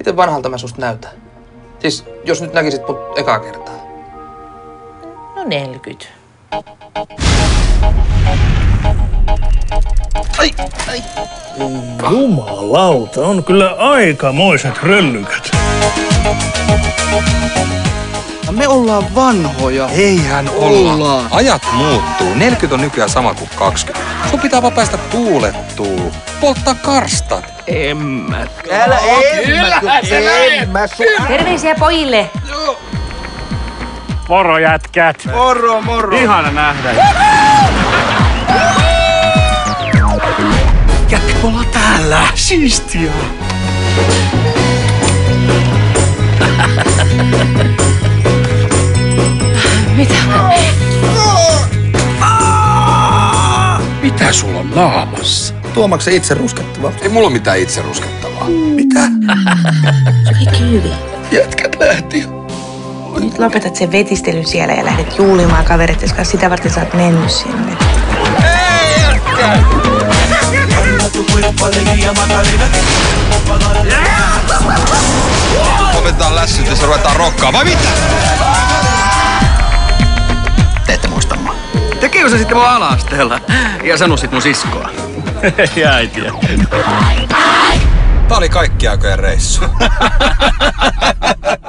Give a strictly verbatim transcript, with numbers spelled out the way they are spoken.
Miten vanhalta mä susta näytän? Siis, jos nyt näkisit mut ekaa kertaa. No neljäkymmentä. Ai, ai. Jumalauta, on kyllä aikamoiset röllykät. Me ollaan vanhoja. Eihän olla. Ollaan. Ajat muuttuu. neljäkymmentä on nykyään sama kuin kaksikymmentä. Sun pitää vaan päästä tuulettuu. Polttaa karstat. En mä. Älä en mä. Terveisiä pojille. Moro jätkät. Moro, moro. Ihana nähdä. Jätkä, me ollaan täällä. Siistiä. Mitä? Mitä sulla on naamassa? Tuomaako se itse ruskettavaa? Ei mulla ole mitään itse ruskettavaa. Mitä? Kaikki hyvin. Jätkät lähti. Nyt lopetat sen vetistelyn siellä ja lähdet juhlimaan kavereiden kanssa. Sitä varten sä oot mennyt sinne. Lopetetaan lässyt ja se ruvetaan rokkaa, vai mitä? Te ette muista mua. Tekeekö se sitten mun ala-asteella? Ja sano sit mun siskoa. Ei äitiä. Tää oli kaikki aikojen reissu.